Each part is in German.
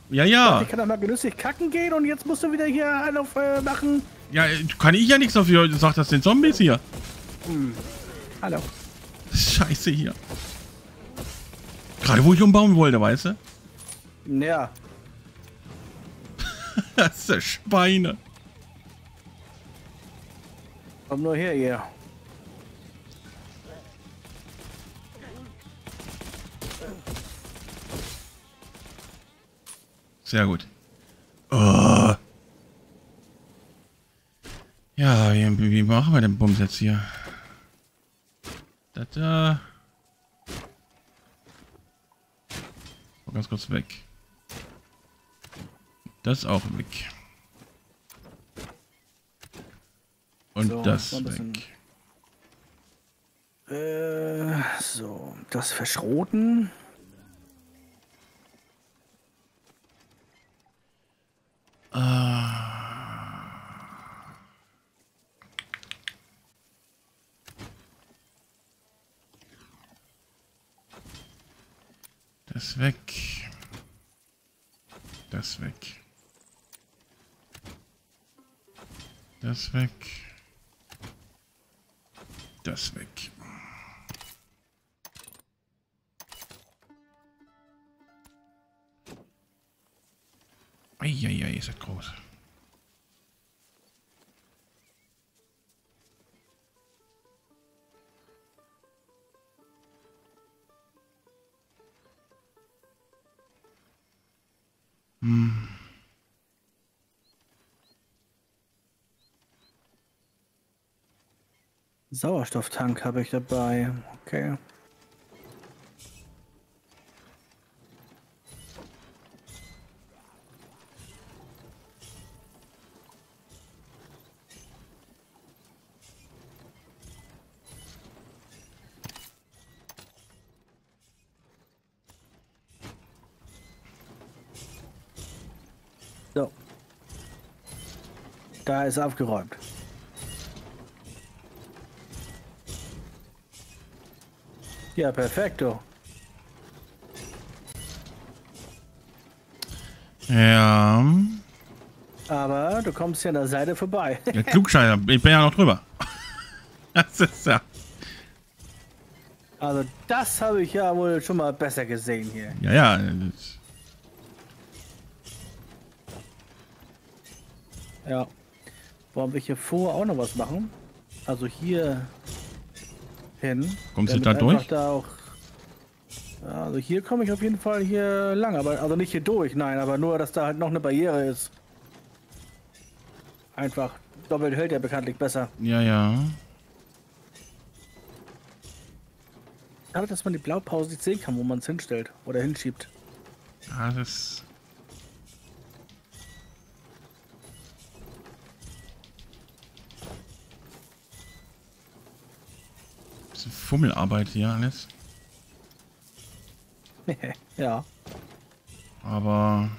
Ja, ja. Ich kann doch mal genüsslich kacken gehen und jetzt musst du wieder hier einen auf machen. Ja, kann ich ja nichts dafür. Sagt das den Zombies hier. Hallo. Scheiße hier. Gerade wo ich umbauen wollte, weißt du? Ja. Das ist Schweine. Komm nur her, ihr. Sehr gut. Oh. Ja, wie machen wir den Bums jetzt hier? Da. Oh, ganz kurz weg. Das auch weg. Und So, das so ein bisschen. weg. So, das verschroten. Das weg. Das weg. Das weg. Das weg. Eieiei, ist das groß. Sauerstofftank habe ich dabei. Okay. So. Da ist aufgeräumt. Ja, perfekto. Ja. Aber du kommst hier an der Seite vorbei. Der Klugscheißer, ich bin ja noch drüber. Das ist ja. Also das habe ich ja wohl schon mal besser gesehen hier. Ja, ja. Das, Ja. Wollen wir hier vor auch noch was machen? Also hier hin. kommst du damit da einfach durch? Da auch, ja, also hier komme ich auf jeden Fall hier lang, aber also nicht hier durch, nein, aber nur, dass da halt noch eine Barriere ist. Einfach. Doppelt hält ja bekanntlich besser. Ja, ja. Aber dass man die Blaupause nicht sehen kann, wo man es hinstellt oder hinschiebt. Ja, das. Bisschen Fummelarbeit hier alles. Ja. Aber.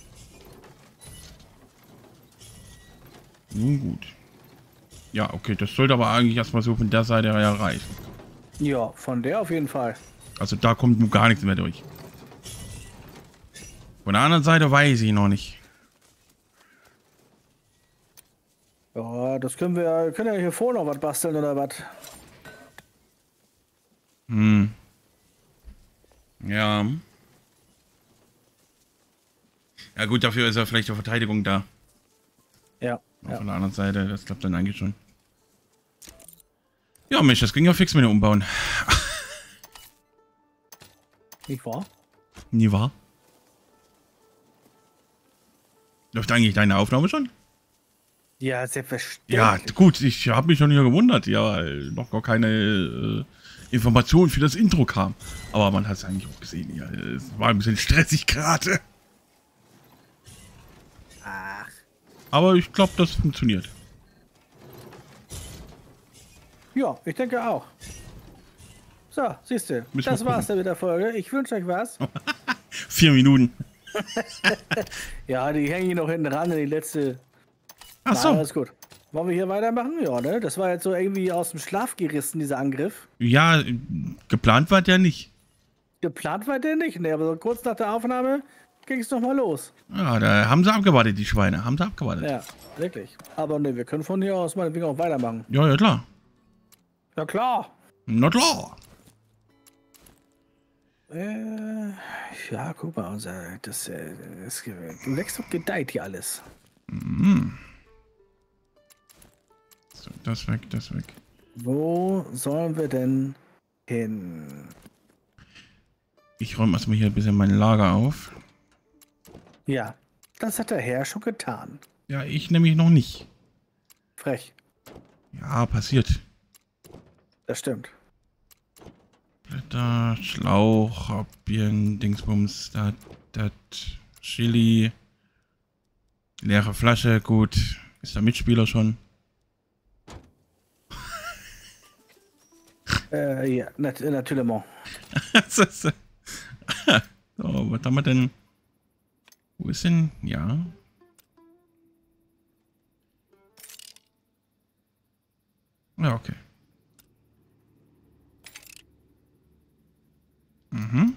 Nun gut. Ja, okay, das sollte aber eigentlich erstmal so von der Seite her reichen. Ja, von der auf jeden Fall. Also da kommt nun gar nichts mehr durch. Von der anderen Seite weiß ich noch nicht. Ja, das können ja hier vorne noch was basteln oder was. Hm. Ja. Ja gut, dafür ist ja vielleicht die Verteidigung da. Ja. Ja. Von der anderen Seite, das klappt dann eigentlich schon. Ja, Mensch, das ging ja fix mit dem Umbauen. Nicht wahr? Nie wahr? Läuft eigentlich deine Aufnahme schon? Ja, selbstverständlich. Ja, gut, ich habe mich schon hier gewundert, ja, weil noch gar keine Informationen für das Intro kam. Aber man hat es eigentlich auch gesehen, ja, es war ein bisschen stressig gerade. Ach. Aber ich glaube, das funktioniert. Ja, ich denke auch. So, siehst du, Müssen das wir war's gucken. dann mit der Folge. Ich wünsche euch was. 4 Minuten. Ja, die hängen hier noch hinten ran in die letzte. Ach Na, so. alles gut. Wollen wir hier weitermachen? Ja, ne? Das war jetzt so irgendwie aus dem Schlaf gerissen, dieser Angriff. Ja, geplant war der nicht. Geplant war der nicht, ne? Aber so kurz nach der Aufnahme ging es nochmal los. Ja, da haben sie abgewartet, die Schweine. Haben sie abgewartet. Ja, wirklich. Aber ne, wir können von hier aus meinetwegen auch weitermachen. Ja, ja, klar. Ja, klar. Na klar. Ja, guck mal, das wächst und gedeiht hier alles. Mhm. So, das weg, das weg. Wo sollen wir denn hin? Ich räume erstmal hier ein bisschen mein Lager auf. Ja, das hat der Herr schon getan. Ja, ich nämlich noch nicht. Frech, Ja, passiert. das stimmt. Blätter, Schlauch, Birnen, Dingsbums, das, Chili. Leere Flasche, gut. Ist der Mitspieler schon? Ja, natürlich. So, was haben wir denn? Wo ist denn? Ja. Ja, okay. Mhm.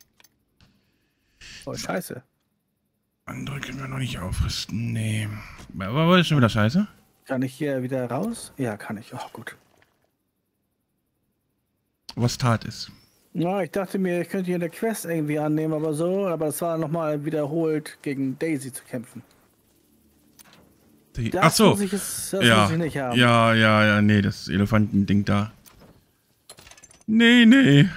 Oh, scheiße. Andere können wir noch nicht aufrüsten. Nee. War das schon wieder scheiße? Kann ich hier wieder raus? Ja, kann ich. Oh, gut. Was tat es? Na, ich dachte mir, ich könnte hier eine Quest irgendwie annehmen, aber das war nochmal wiederholt gegen Daisy zu kämpfen. Ach so. Muss ich Ja. muss ich nicht haben. Ja, nee, das Elefantending da. Nee.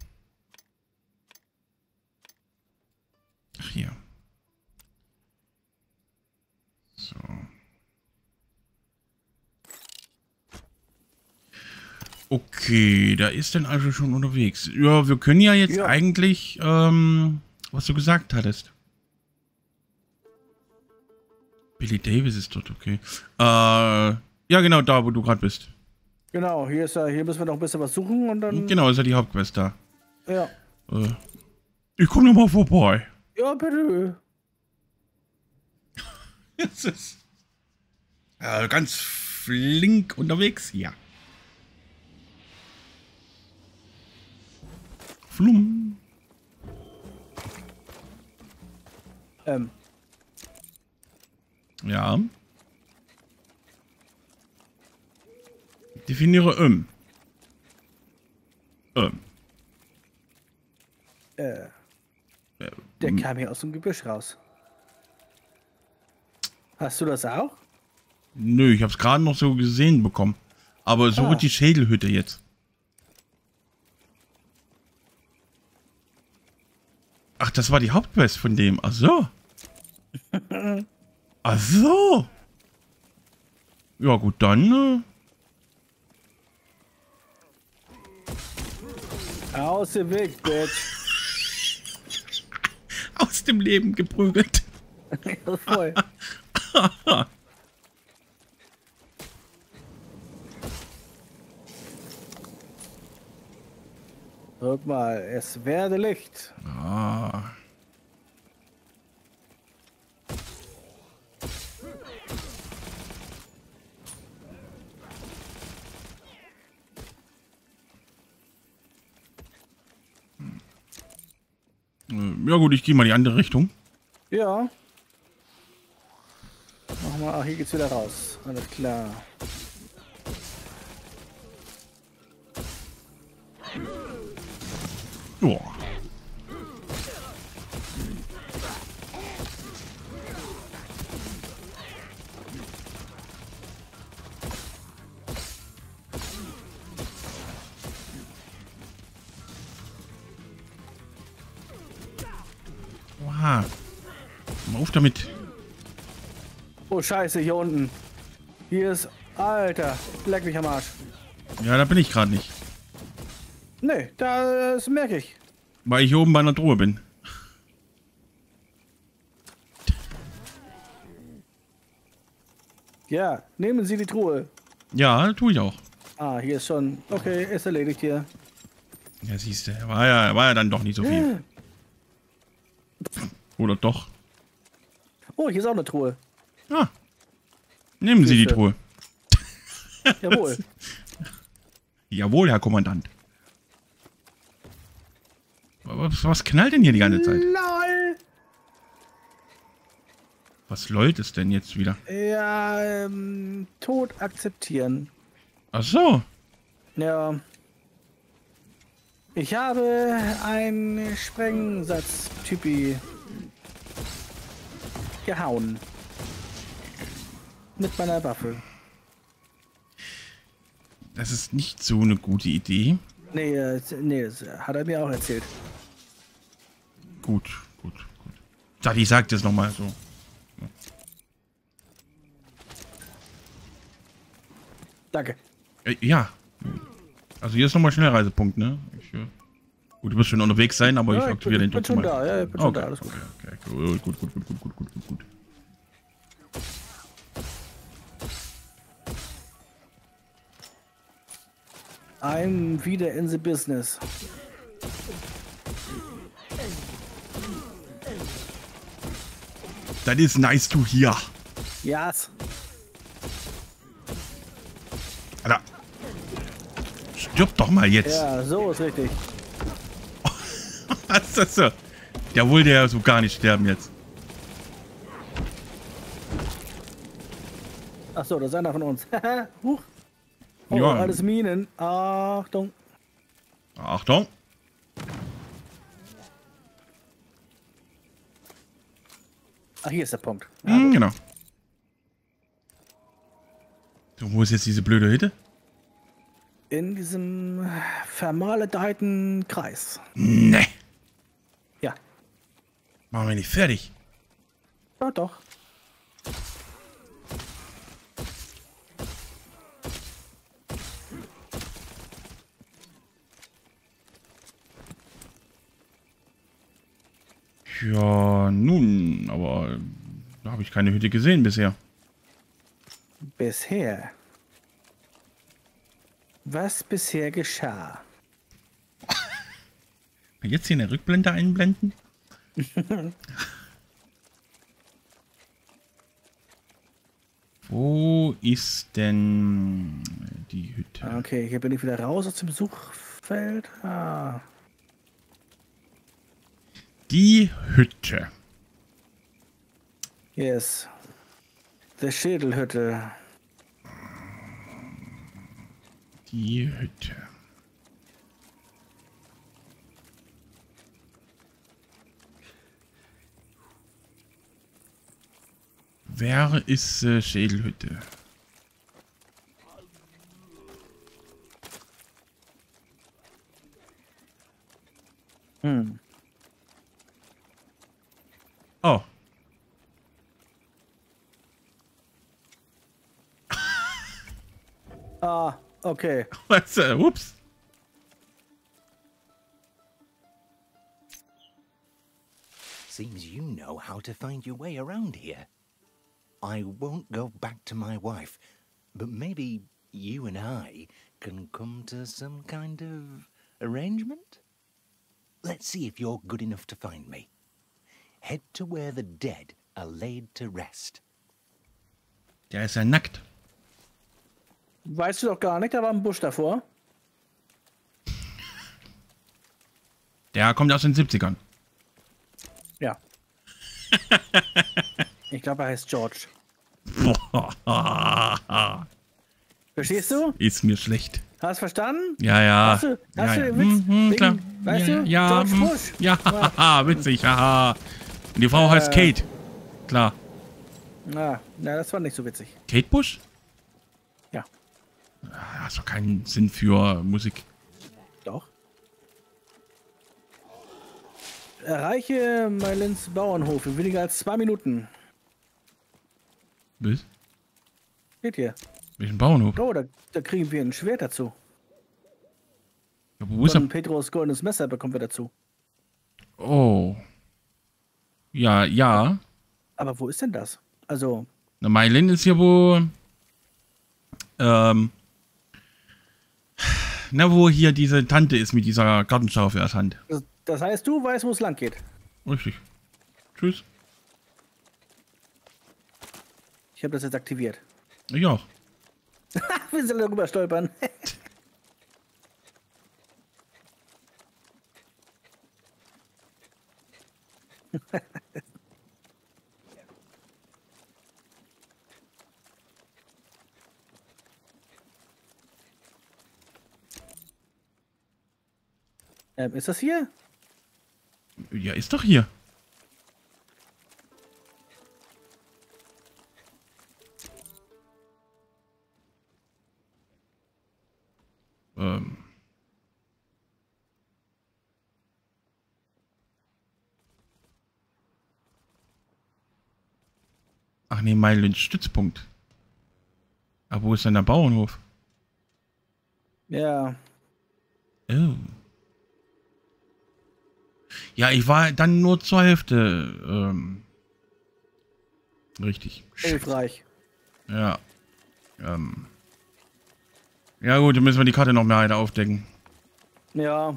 Ach, hier. So. Okay, da ist denn also schon unterwegs. Ja, wir können ja jetzt eigentlich, was du gesagt hattest. Billy Davis ist dort, okay. Ja, genau, da, wo du gerade bist. Genau, hier müssen wir noch ein bisschen was suchen und dann. Genau, ist ja die Hauptquest da. Ja. Ich komme noch mal vorbei. Ja, bitte. Jetzt ist ganz flink unterwegs, ja. Flum. Ja. Definiere Der kam hier aus dem Gebüsch raus. Hast du das auch? Nö, ich hab's gerade noch so gesehen bekommen. Aber so wird die Schädelhütte jetzt. Ach, das war die Hauptquest von dem. Ach so. Ach so. Ja gut, dann. Aus dem Weg, Bitch. Aus dem Leben geprügelt. Voll. Guck mal, es werde Licht. Ah. Ja gut, ich gehe mal die andere Richtung. Ja. Mach mal, hier geht's wieder raus. Alles klar. Ja. Oha. Mal auf damit. Oh, scheiße, hier unten. Hier ist... Alter, leck mich am Arsch. Ja, da bin ich gerade nicht. Nee, das merke ich. Weil ich hier oben bei einer Truhe bin. Ja, nehmen Sie die Truhe. Ja, tue ich auch. Ah, hier ist schon... Okay, ist erledigt hier. Ja, siehst du, war ja dann doch nicht so viel. Oder doch? Oh, hier ist auch eine Truhe. Ah. Nehmen Sie die Siehste. Truhe. Jawohl. Jawohl, Herr Kommandant. Was knallt denn hier die ganze Zeit? LOL. Was läuft es denn jetzt wieder? Ja, Tod akzeptieren. Ach so. Ja. Ich habe einen Sprengsatz-Typi gehauen. Mit meiner Waffe. Das ist nicht so eine gute Idee. Nee, das hat er mir auch erzählt. Gut. Ich sag das nochmal so. Danke. Ja. Also hier ist nochmal Schnellreisepunkt, ne? Gut, du wirst schon unterwegs sein, aber ich aktiviere den trotzdem mal. Da, ja, ich bin schon da, alles gut. Okay, gut. I'm wieder in the business. That is nice to hear. Yes. Alter. Stirb doch mal jetzt. Ja, so ist richtig. Was ist das so? Der wollte ja so gar nicht sterben jetzt. Ach so, das ist einer von uns. Huch. Oh, Ja. alles Minen. Achtung. Achtung. Ach, hier ist der Punkt. Genau. So, wo ist jetzt diese blöde Hütte? In diesem vermaledeiten Kreis. Ne. Ja. Machen wir nicht fertig. Ja, doch. Ja, nun, aber da habe ich keine Hütte gesehen bisher. Bisher. Was bisher geschah? Jetzt hier eine Rückblende einblenden? Wo ist denn die Hütte? Okay, hier bin ich wieder raus aus dem Suchfeld. Ah. Die Hütte. Yes. Die Schädelhütte. Die Hütte. Wer ist Schädelhütte? Hm. Oh. Ah, okay. Was? Ups. Seems you know how to find your way around here. I won't go back to my wife, but maybe you and I can come to some kind of arrangement? Let's see if you're good enough to find me. Head to where the dead are laid to rest. Der ist ja nackt. Weißt du doch gar nicht, da war ein Busch davor. Der kommt aus den 70ern. Ja. Ich glaube, er heißt George. Verstehst du? Ist mir schlecht. Hast du verstanden? Ja. Hast du ja. den Witz? Wegen, Klar. weißt ja, du? Ja, George Bush. ja, witzig, haha. Und die Frau heißt Kate. Klar. Na, das war nicht so witzig. Kate Bush? Ja. Das ist doch keinen Sinn für Musik. Doch. Erreiche Meilens Bauernhof in weniger als 2 Minuten. Was? Steht hier. Welchen Bauernhof? Oh, da kriegen wir ein Schwert dazu. Ja, wo ist Und er? Petros goldenes Messer bekommen wir dazu. Oh. Ja. Aber wo ist denn das? Also, Na, Mylin ist hier wo. Wo hier diese Tante ist mit dieser Gartenschaufel als Hand. das heißt, du weißt, wo es lang geht. Richtig. Tschüss. Ich habe das jetzt aktiviert. Ich auch. Wir sollen darüber stolpern. Ist das hier? Ja, ist doch hier. Ach nee, Meilen Stützpunkt. Aber wo ist denn der Bauernhof? Ja. Oh. Ja, ich war dann nur zur Hälfte. Richtig. Hilfreich. Ja. Ja gut, dann müssen wir die Karte noch mehr weiter aufdecken. Ja.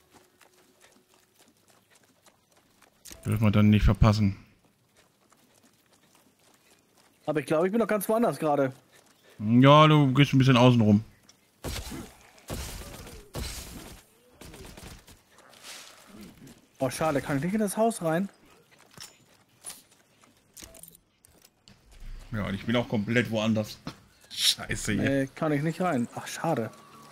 Dürfen wir dann nicht verpassen. Aber ich glaube, ich bin noch ganz woanders gerade. Ja, du gehst ein bisschen außen rum. Oh, schade. Kann ich nicht in das Haus rein? Ja, und ich bin auch komplett woanders. Scheiße hier. Kann ich nicht rein. Ach, schade.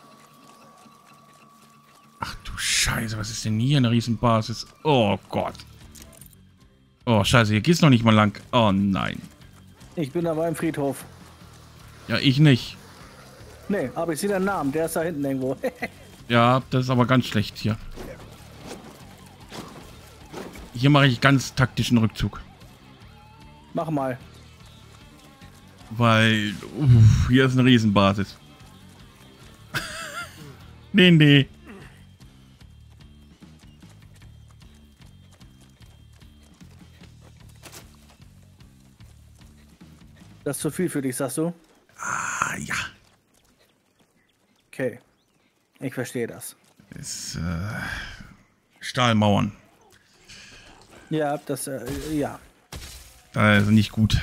Ach du Scheiße, was ist denn hier eine Riesenbasis? Oh Gott. Oh Scheiße, hier geht's noch nicht mal lang. Oh nein. Ich bin aber im Friedhof. Ja, ich nicht. Nee, aber ich sehe den Namen. Der ist da hinten irgendwo. Ja, das ist aber ganz schlecht hier. Hier mache ich ganz taktischen Rückzug. Mach mal. Weil, hier ist eine Riesenbasis. Nee. Das ist zu viel für dich, sagst du? Ah, ja. Okay. Ich verstehe das. Ist, Stahlmauern. Ja, das, ja. Also nicht gut.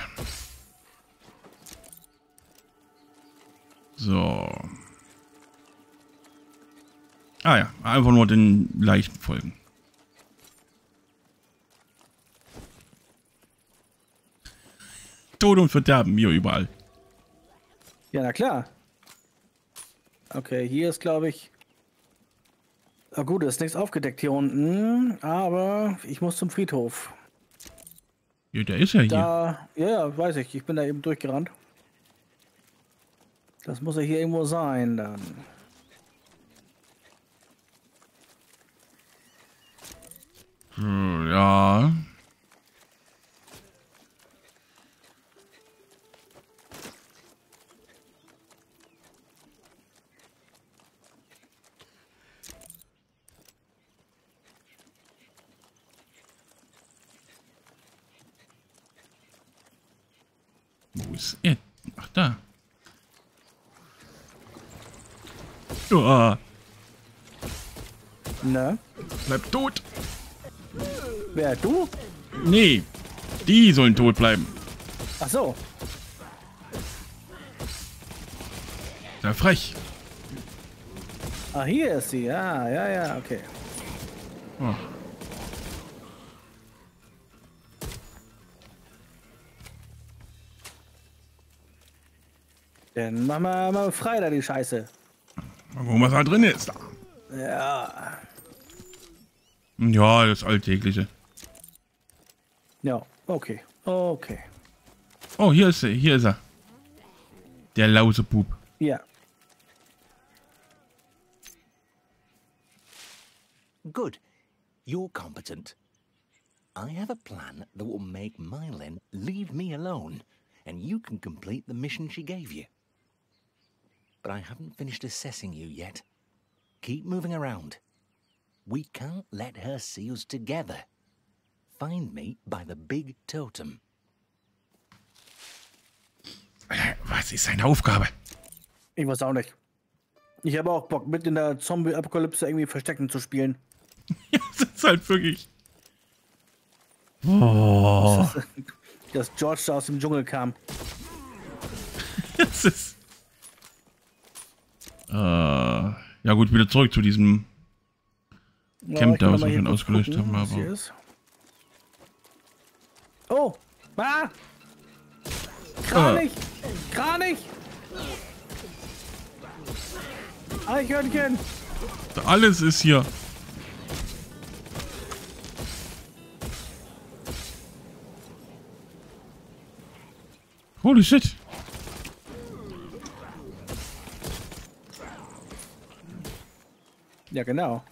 So. Ah ja, einfach nur den Leichen folgen. Tod und Verderben hier überall. Ja, na klar. Okay, hier ist, glaube ich... Ah, gut, ist nichts aufgedeckt hier unten, aber ich muss zum Friedhof. Ja, der ist ja hier. Da, ja, weiß ich. Ich bin da eben durchgerannt. Das muss ja hier irgendwo sein, dann. Ja. Wo ist er? Ach, da. Oh, Ne? bleib tot. Wer, du? Nee, die sollen tot bleiben. Ach so. Sei frech. Ah, hier ist sie. Ja, okay. Oh. Dann machen wir mal frei da die Scheiße. Mal gucken, was da drin ist. Ja. Ja, das Alltägliche. Ja, okay. Okay. Oh, hier ist er. Hier ist er. Der Lausebub. Ja. Good. You're competent. I have a plan that will make Mylin leave me alone, and you can complete the mission she gave you. But I haven't finished assessing you yet. Keep moving around. We can't let her see us together. Find me by the big totem. Was ist seine Aufgabe? Ich weiß auch nicht. Ich habe auch Bock, mit in der Zombie-Apokalypse irgendwie Verstecken zu spielen. Ja, das ist halt wirklich... Oh. Dass George da aus dem Dschungel kam. Das ist... ja gut, wieder zurück zu diesem Camp da, was wir schon ausgelöscht haben. Was hier Aber... ist. Oh! Ah! Kranich! Kranich! Eichhörnchen! Alles ist hier. Holy shit. Ja, genau.